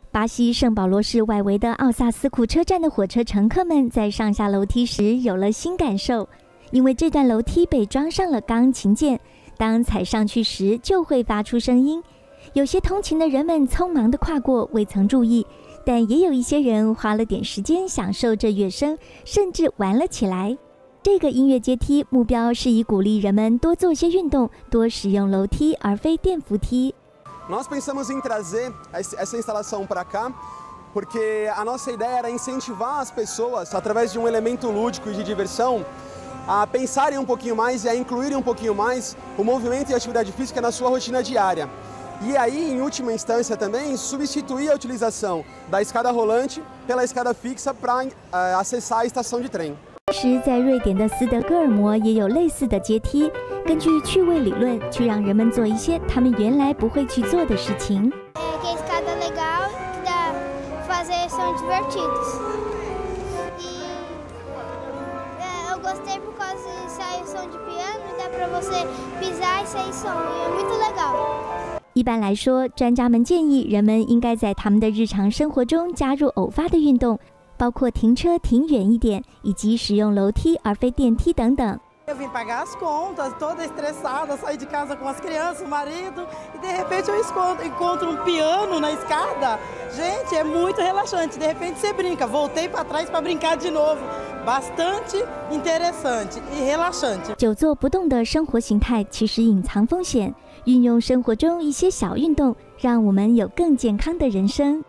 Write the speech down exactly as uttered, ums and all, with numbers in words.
巴西圣保罗市外围的奥萨斯库车站的火车乘客们在上下楼梯时有了新感受，因为这段楼梯被装上了钢琴键，当踩上去时就会发出声音。有些通勤的人们匆忙地跨过，未曾注意，但也有一些人花了点时间享受这乐声，甚至玩了起来。这个音乐阶梯目标是以鼓励人们多做些运动，多使用楼梯而非电扶梯。 Nós pensamos em trazer essa instalação para cá, porque a nossa ideia era incentivar as pessoas, através de um elemento lúdico e de diversão, a pensarem um pouquinho mais e a incluírem um pouquinho mais o movimento e a atividade física na sua rotina diária. E aí, em última instância também, substituir a utilização da escada rolante pela escada fixa para uh, acessar a estação de trem. 其实，在瑞典的斯德哥尔摩也有类似的阶梯，根据趣味理论，去让人们做一些他们原来不会去做的事情。 É que a escada é legal, que dá fazer são divertidos. E é, eu gostei por causa de sair som de piano, e dá para você pisar e sair som, e é muito legal. 一般来说，专家们建议人们应该在他们的日常生活中加入偶发的运动。包括停车停远一点，以及使用楼梯而非电梯等等。 Eu vim pagar as contas, toda estressada, saí de casa com as crianças, o marido, e de repente eu encontro um piano na escada. Gente, é muito relaxante. De repente você brinca. Voltei para trás para brincar de novo. Bastante interessante e relaxante. 久坐不动的生活形态其实隐藏风险，运用生活中一些小运动，让我们有更健康的人生。